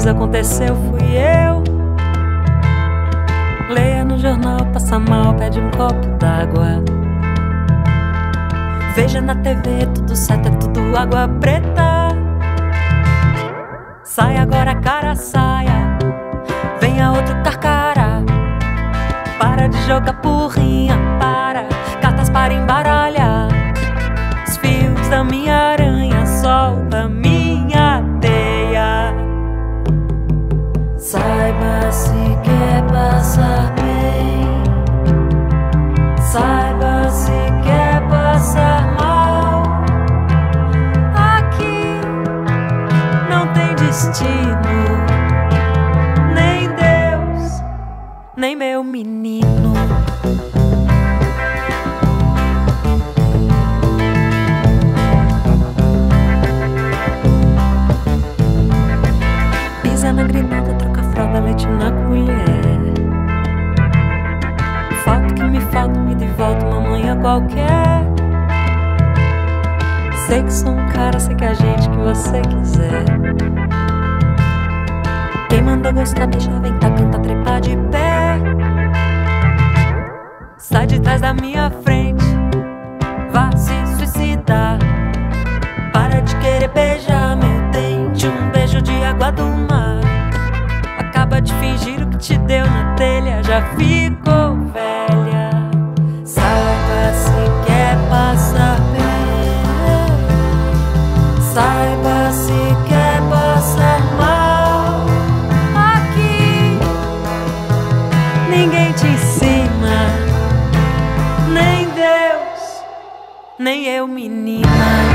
fiz aconteceu fui eu. Leia no jornal, passa mal, pede um copo d'água. Veja na TV, tudo certo, é tudo água preta. Sai agora, cara, saia. Venha outro carcara. Para de jogar porrinha, para. Cartas para embaralhar. Os fios da minha aranha, solta minha teia. Saiba se quer passar bem. Saiba se quer passar mal. Aqui não tem destino, nem Deus, nem meu menino. Pisa na grinada, troca fralda, leite na colher. O fato que me falta me de volta uma manhã qualquer. Sei que sou um cara, sei que é a gente que você quiser. Quem manda gostar, beija, vem cá, canta, trepar de pé. Sai de trás da minha frente, vá se suicidar. Para de querer beijar meu dente, um beijo de água do mar. Acaba de fingir o que te deu na telha, já ficou velha. Saiba se quer passar bem. Saiba se quer passar mal. Aqui ninguém te ensina, nem Deus, nem eu, menina.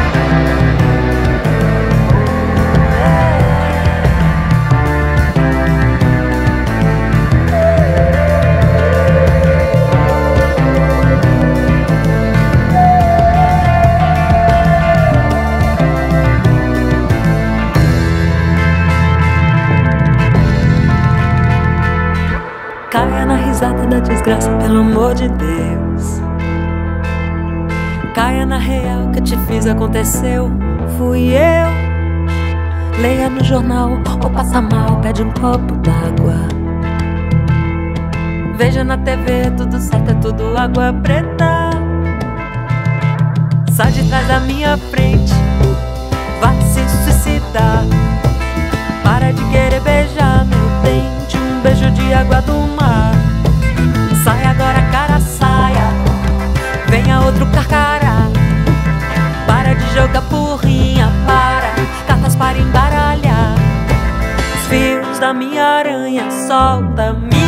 Caia na risada da desgraça, pelo amor de Deus. Caia na real, que eu te fiz aconteceu fui eu. Leia no jornal, ou passa mal, pede um copo d'água. Veja na TV, tudo certo, é tudo água preta. Sai de trás da minha frente, vai se suicidar. Para de querer beijar meu dente, um beijo de água do mar. Sai agora, cara, saia. Venha outro carcará. Para de jogar porrinha, para. Cartas para embaralhar. Os fios da minha aranha, solta minha